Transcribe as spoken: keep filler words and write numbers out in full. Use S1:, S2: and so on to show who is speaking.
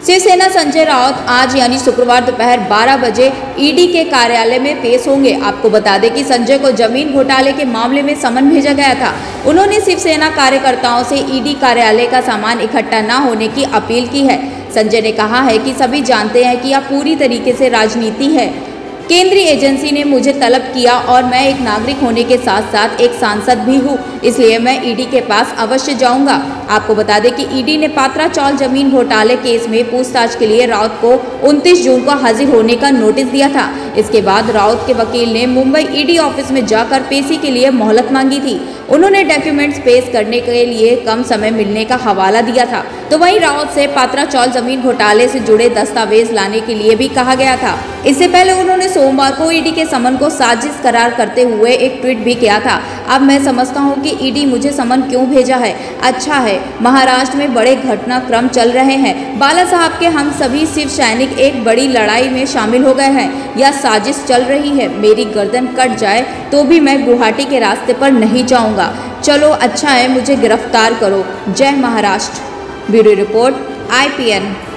S1: शिवसेना संजय राउत आज यानी शुक्रवार दोपहर बारह बजे ईडी के कार्यालय में पेश होंगे। आपको बता दें कि संजय को जमीन घोटाले के मामले में समन भेजा गया था। उन्होंने शिवसेना कार्यकर्ताओं से ईडी कार्यालय का सामान इकट्ठा न होने की अपील की है। संजय ने कहा है कि सभी जानते हैं कि यह पूरी तरीके से राजनीति है। केंद्रीय एजेंसी ने मुझे तलब किया और मैं एक नागरिक होने के साथ साथ एक सांसद भी हूं, इसलिए मैं ईडी के पास अवश्य जाऊंगा। आपको बता दें कि ईडी ने पात्रा चौल जमीन घोटाले केस में पूछताछ के लिए राउत को उनतीस जून को हाजिर होने का नोटिस दिया था। इसके बाद राउत के वकील ने मुंबई ईडी ऑफिस में जाकर पेशी के लिए मोहलत मांगी थी। उन्होंने डॉक्यूमेंट्स पेश करने के लिए कम समय मिलने का हवाला दिया था। तो वहीं राउत से पात्रा चौल जमीन घोटाले से जुड़े दस्तावेज लाने के लिए भी कहा गया था। इससे पहले उन्होंने सोमवार को ईडी के समन को साजिश करार करते हुए एक ट्वीट भी किया था। अब मैं समझता हूं कि ईडी मुझे समन क्यों भेजा है। अच्छा है, महाराष्ट्र में बड़े घटनाक्रम चल रहे हैं। बाला साहब के हम सभी शिव सैनिक एक बड़ी लड़ाई में शामिल हो गए हैं। यह साजिश चल रही है। मेरी गर्दन कट जाए तो भी मैं गुवाहाटी के रास्ते पर नहीं जाऊंगा। चलो अच्छा है, मुझे गिरफ्तार करो। जय Maharashtra. Bureau report I P N.